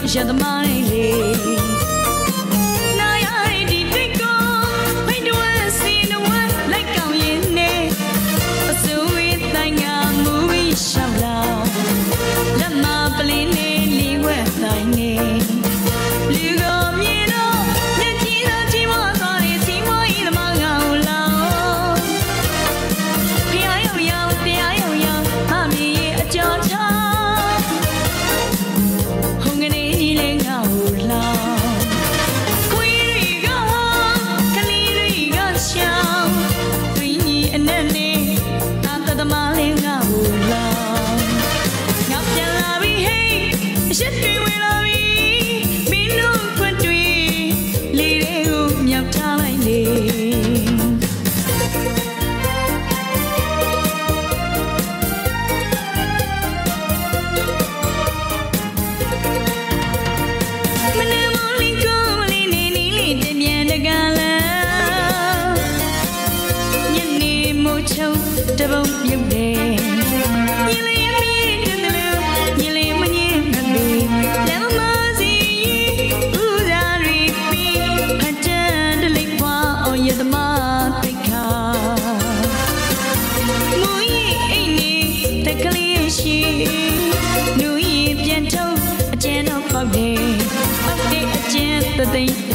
ရသမားလေးနာရတဲ့ဒီတွေ့ကိုဖိတ်တော်စီနဝလိုက်ကောင်းရင်နေအစိုးရတိုင်းကမူပြီးရှောက်လာလက်မပလင်းနေလီဝဲတိုင်းနေလူကိုမြင်တော့မျက်ကြည့်သောချီးမွမ်းသွားတဲ့ချီးမွမ်းဤသမားကောင်လောဖျားရောက်ရောက်တရားရောက်ရောက်အမီရဲ့အကျော်ချဟုန်ကနေကြီးလေးငါ့ကိုလောခွေးတွေကကလေးတွေကရှောင်းတွင်ကြီးအနက်နေအတသမားလေးငါ့ကိုလောငါပြန်လာပြီဟေးအရှက်တွေဝင်လာပြီမင်းတို့ခွတ်တွေလေးတွေကိုမြောက်ထားလိုက်လေတပုံပြုတ်တယ်ညီလေးမင်းတို့လည်းညီလေးမငင်းမမေလောင်မစီဦးစားရီပီဖတ်တဲ့တလိပ်ပွားအောင်ရသမားတိတ်ခါမူရင်အိတ်နေတက်ကလေးရှိနူရင်ပြန်ထုတ်အကျဉ်းတော့ပေါက်တယ်အကျဉ်းသသိ